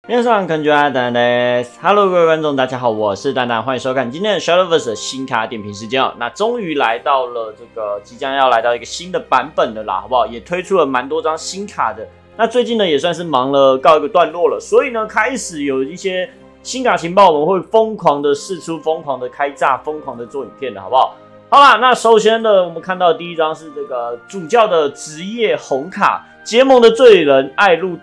皆さんこんにちは，蛋蛋です。Hello， 各位观众，大家好，我是蛋蛋，欢迎收看今天的 Shadowverse 的新卡点评时间哦。那终于来到了这个即将要来到一个新的版本了啦，好不好？也推出了蛮多张新卡的。那最近呢，也算是忙了告一个段落了，所以呢，开始有一些新卡情报，我们会疯狂的释出、疯狂的开炸、疯狂的做影片的，好不好？好啦，那首先呢，我们看到的第一张是这个主教的职业红卡，结盟的罪人艾露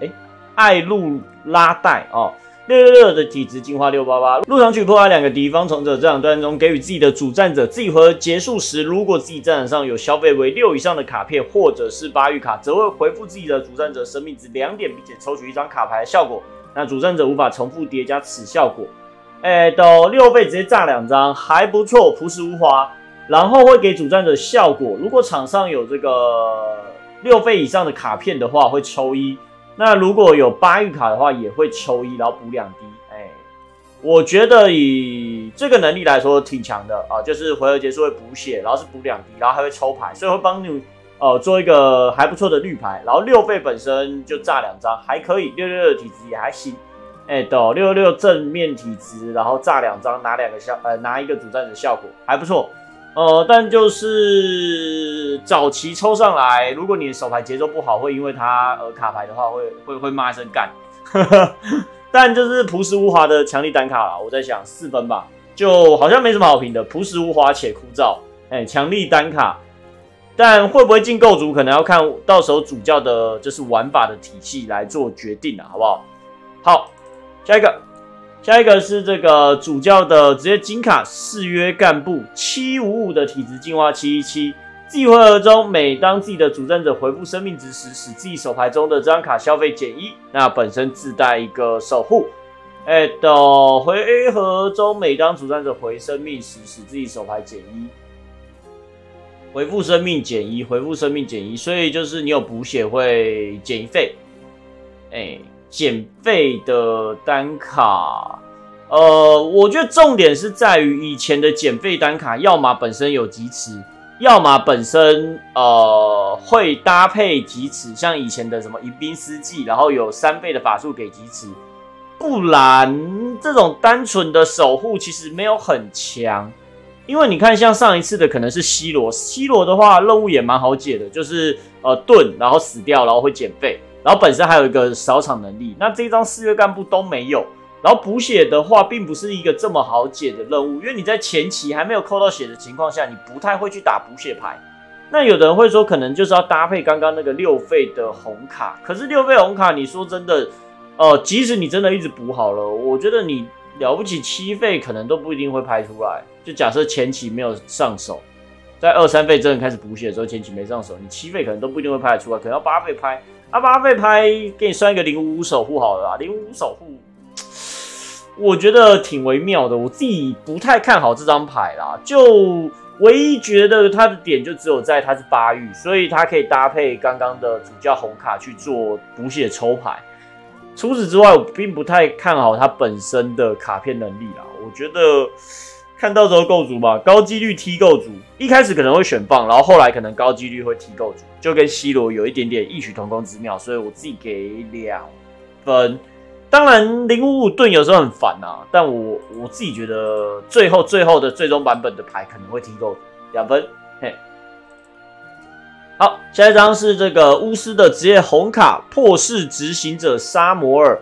拉戴哦，666的体质进化688，入场取破坏2个敌方从者，这场对战中给予自己的主战者，自己回合结束时，如果自己战场上有消费为6以上的卡片或者是8玉卡，则会回复自己的主战者生命值2点，并且抽取一张卡牌的效果。那主战者无法重复叠加此效果。6费直接炸2张，还不错，朴实无华。然后会给主战者效果，如果场上有这个6费以上的卡片的话，会抽1。那如果有8玉卡的话，也会抽1，然后补2滴。我觉得以这个能力来说挺强的啊，就是回合结束会补血，然后是补2滴，然后还会抽牌，所以会帮你做一个还不错的绿牌。然后6费本身就炸2张，还可以，666的体质也还行。666正面体质，然后炸2张，拿一个主战者效果，还不错。但就是早期抽上来，如果你的手牌节奏不好，会因为它卡牌的话，会骂一声干。但就是朴实无华的强力单卡啦，我在想4分吧，就好像没什么好评的，朴实无华且枯燥，强力单卡。但会不会进构筑，可能要看到时候主教的就是玩法的体系来做决定啦，好不好？好，下一个是这个主教的职业金卡誓约干部755的体质进化717，自己回合中每当自己的主战者回复生命值时，使自己手牌中的这张卡消费减1，那本身自带一个守护。回合中每当主战者回生命时，使自己手牌减1，回复生命减1，回复生命减1，所以就是你有补血会减1费。减费的单卡，我觉得重点是在于以前的减费单卡，要么本身有疾驰，要么本身会搭配疾驰，像以前的什么迎宾司祭，然后有3费的法术给疾驰，不然这种单纯的守护其实没有很强。因为你看，像上一次的可能是西罗的话，任务也蛮好解的，就是盾，然后死掉，然后会减费。然后本身还有一个扫场能力，那这一张誓约干部都没有。然后补血的话，并不是一个这么好解的任务，因为你在前期还没有扣到血的情况下，你不太会去打补血牌。那有的人会说，可能就是要搭配刚刚那个6费的红卡。可是6费红卡，你说真的，即使你真的一直补好了，我觉得你了不起7费可能都不一定会拍出来。就假设前期没有上手，在2、3费真的开始补血的时候，前期没上手，你7费可能都不一定会拍得出来，可能要8费拍。8费拍给你算一个055守护好了啦，055守护，我觉得挺微妙的，我自己不太看好这张牌啦。就唯一觉得它的点就只有在它是8玉，所以它可以搭配刚刚的主教红卡去做补血抽牌。除此之外，我并不太看好它本身的卡片能力啦。我觉得看到时候构筑吧，高几率踢构筑，一开始可能会选放，然后后来可能高几率会踢构筑，就跟西罗有一点点异曲同工之妙，所以我自己给2分。当然055盾有时候很烦啊，但我自己觉得最后的最终版本的牌可能会踢构筑，2分。嘿，好，下一张是这个巫师的职业红卡破世执行者沙摩尔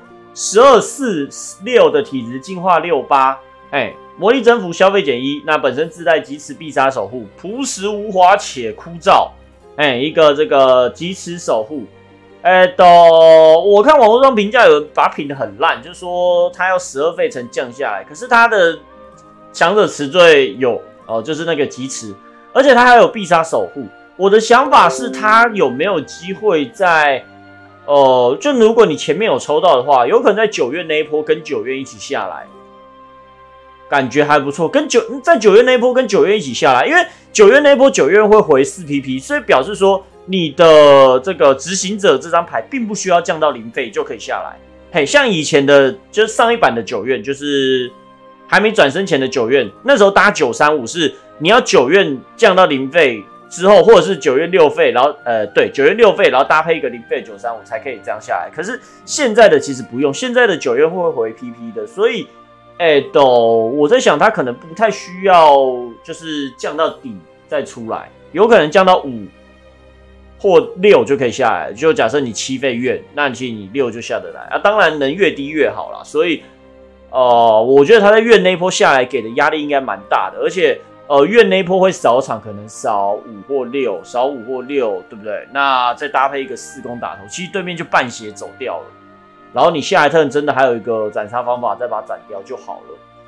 ，1246的体质进化68，魔力征服消费减1，那本身自带疾驰必杀守护，朴实无华且枯燥，一个这个疾驰守护，我看网络上评价有人把它评得很烂，就是说它要12费才降下来，可是它的强者词缀有就是那个疾驰，而且它还有必杀守护。我的想法是，它有没有机会在就如果你前面有抽到的话，有可能在9月那一波跟9月一起下来。感觉还不错，在9月那一波跟9月一起下来，因为9月那一波9月会回4PP，所以表示说你的这个执行者这张牌并不需要降到0费就可以下来。像以前的，就是上一版的9月，就是还没转身前的9月，那时候搭935是你要9月降到0费之后，或者是9月6费，然后对，9月6费，然后搭配一个0费935才可以这样下来。可是现在的其实不用，现在的9月会回 PP 的，所以我在想他可能不太需要就是降到底再出来，有可能降到5或6就可以下来。就假设你7费院，那其实你6就下得来啊，当然能越低越好啦。所以我觉得他在院那一波下来给的压力应该蛮大的，而且。院那一波会少场，可能少5或6，少5或6，对不对？那再搭配一个4攻打头，其实对面就半血走掉了。然后你下一 turn 真的还有一个斩杀方法，再把它斩掉就好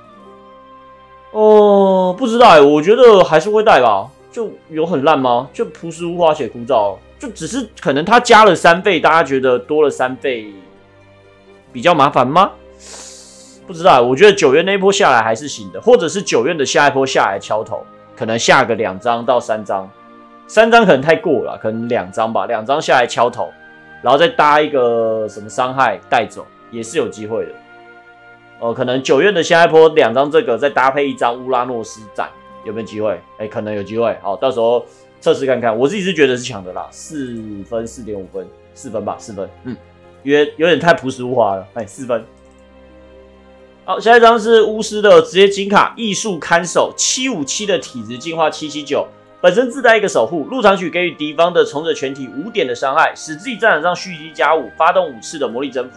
了。不知道我觉得还是会带吧。就有很烂吗？就朴实无华且枯燥，就只是可能他加了3费，大家觉得多了3费比较麻烦吗？不知道，我觉得9月那一波下来还是行的，或者是9月的下一波下来敲头，可能下个2张到3张，3张可能太过了，可能2张吧，2张下来敲头，然后再搭一个什么伤害带走，也是有机会的。可能9月的下一波2张这个，再搭配1张乌拉诺斯斩，有没有机会？可能有机会。好，到时候测试看看。我自己是觉得是强的啦，4分、4.5分，4分吧，4分。有点太朴实无华了，4分。好，下一张是巫师的职业金卡，艺术看守757的体质进化779，本身自带一个守护，入场曲给予敌方的从者全体5点的伤害，使自己战场上蓄积加5，发动5次的魔力征服。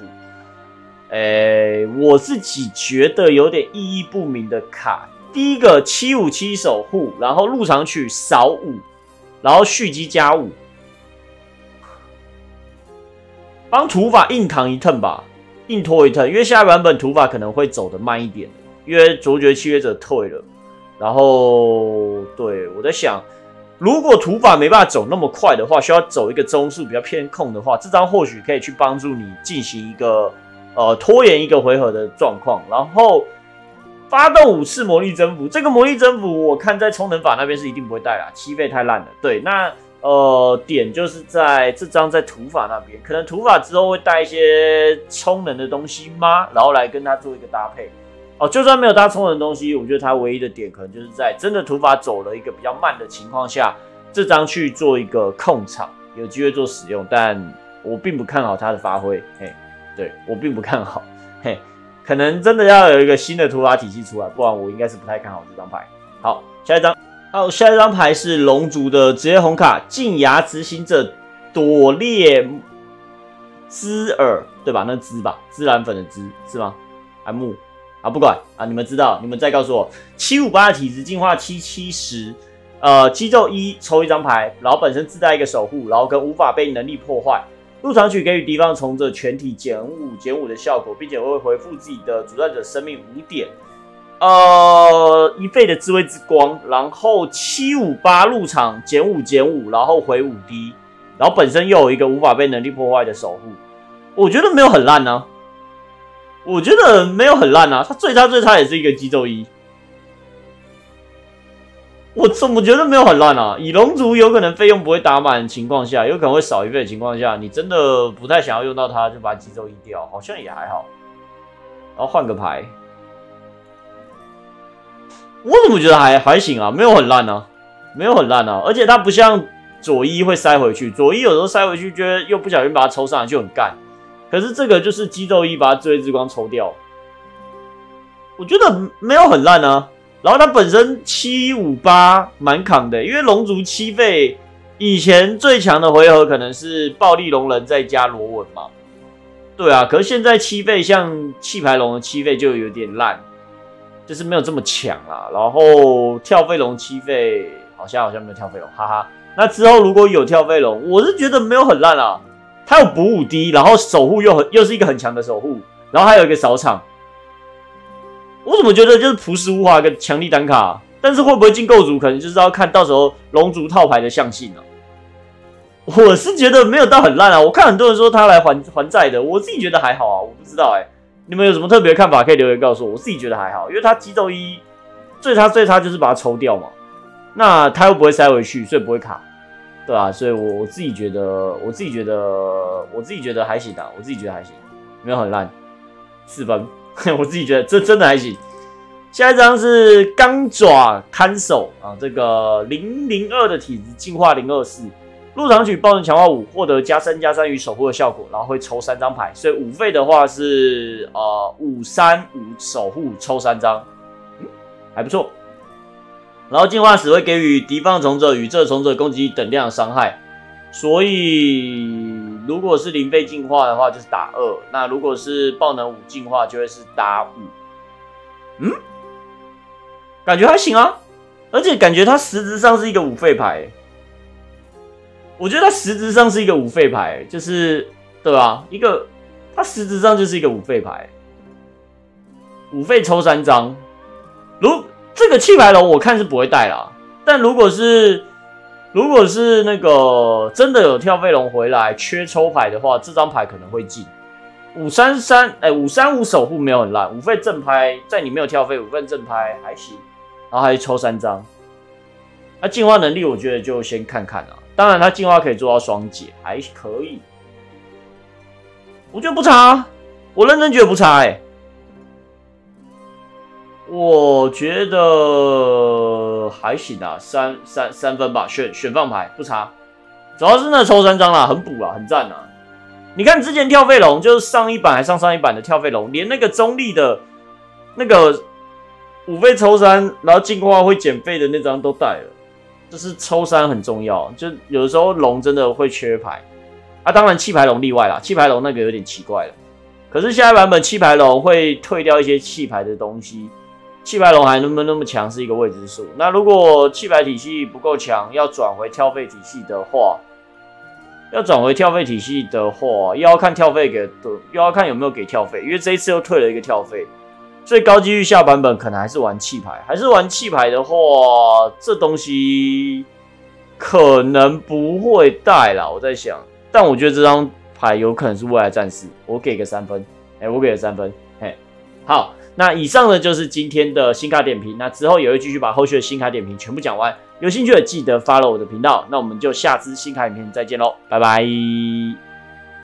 我自己觉得有点意义不明的卡。第一个757守护，然后入场曲少5，然后蓄积加5，帮土法硬扛一 turn 吧。硬拖一 turn， 因为下一版本土法可能会走得慢一点，因为卓绝契约者退了。然后，对我在想，如果土法没办法走那么快的话，需要走一个中速比较偏控的话，这张或许可以去帮助你进行一个拖延一个回合的状况。然后发动5次魔力征服，这个魔力征服我看在充能法那边是一定不会带啦，7费太烂了。对，那。点就是在这张在土法那边，可能土法之后会带一些充能的东西吗？然后来跟它做一个搭配。就算没有搭充能的东西，我觉得它唯一的点可能就是在真的土法走了一个比较慢的情况下，这张去做一个控场，有机会做使用，但我并不看好它的发挥。对我并不看好。可能真的要有一个新的土法体系出来，不然我应该是不太看好这张牌。好，下一张。好，下一张牌是龙族的职业红卡，禁牙执行者朵列兹尔，对吧？那兹吧，孜然粉的兹是吗？还木啊？不管啊，你们知道，你们再告诉我。758的体质进化770，肌肉1抽1张牌，然后本身自带一个守护，然后跟无法被能力破坏。入场曲给予敌方从者全体减5的效果，并且会回复自己的主战者生命5点。1费的智慧之光，然后758入场减5，然后回5D，然后本身又有一个无法被能力破坏的守护，我觉得没有很烂啊，它最差也是一个肌肉1，我怎么觉得没有很烂啊？以龙族有可能费用不会打满的情况下，有可能会少1费的情况下，你真的不太想要用到它，就把肌肉1掉，好像也还好，然后换个牌。我怎么觉得还行啊？没有很烂啊，而且它不像左一会塞回去，左一有时候塞回去，觉得又不小心把它抽上来就很干。可是这个就是肌肉1把它智慧之光抽掉，我觉得没有很烂啊。然后它本身758蛮扛的，因为龙族7费以前最强的回合可能是暴力龙人再加罗文嘛，对啊。可是现在7费像气牌龙的7费就有点烂。就是没有这么强啦，然后跳飞龙7费好像没有跳飞龙，哈哈。那之后如果有跳飞龙，我是觉得没有很烂啦。他有补5D，然后守护又是一个很强的守护，然后还有一个扫场。我怎么觉得就是朴实无华跟强力单卡，但是会不会进构筑，可能就是要看到时候龙族套牌的象性啊。我是觉得没有到很烂啊，我看很多人说他来还债的，我自己觉得还好啊，我不知道你们有什么特别的看法可以留言告诉我，我自己觉得还好，因为他肌肉1最差就是把它抽掉嘛，那他又不会塞回去，所以不会卡，对啊，所以我自己觉得还行啊，没有很烂，4分，我自己觉得这真的还行。 下一张是钢爪看守啊，这个002的体质进化024，入场取爆能强化5，获得+3+3与守护的效果，然后会抽3张牌，所以5费的话是535守护抽3张，还不错。然后进化时会给予敌方从者与这从者攻击等量的伤害，所以如果是0费进化的话就是打2，那如果是爆能5进化就会是打5。感觉还行啊，而且感觉它实质上是一个5费牌，我觉得它实质上是一个5费牌，就是对吧？它实质上就是一个5费牌，5费抽3张。这个弃牌龙我看是不会带啦，但如果是那个真的有跳费龙回来缺抽牌的话，这张牌可能会进。535守护没有很烂，5费正拍，在你没有跳费5费正拍还行。然后还抽3张，那进化能力我觉得就先看看啦。当然，它进化可以做到双解，还可以。我觉得不差，我认真觉得不差我觉得还行啊，3分吧，选放牌不差，主要是那抽3张啦，很补啦，很赞啊。你看之前跳费龙，就是上一版还上一版的跳费龙，连那个中立的那个。5费抽3，然后进化会减费的那张都带了，就是抽3很重要。就有的时候龙真的会缺牌啊，当然弃牌龙例外啦，弃牌龙那个有点奇怪了。可是下一版本弃牌龙会退掉一些弃牌的东西，弃牌龙还能不能那么强是一个未知数。那如果弃牌体系不够强，要转回跳费体系的话，又要看跳费又要看有没有给跳费，因为这一次又退了一个跳费。所以高几率下版本可能还是玩弃牌，的话，这东西可能不会带啦。我在想，但我觉得这张牌有可能是未来战士，我给个3分，好，那以上呢就是今天的新卡点评，那之后也会继续把后续的新卡点评全部讲完，有兴趣的记得 follow 我的频道，那我们就下支新卡影片再见喽，拜拜。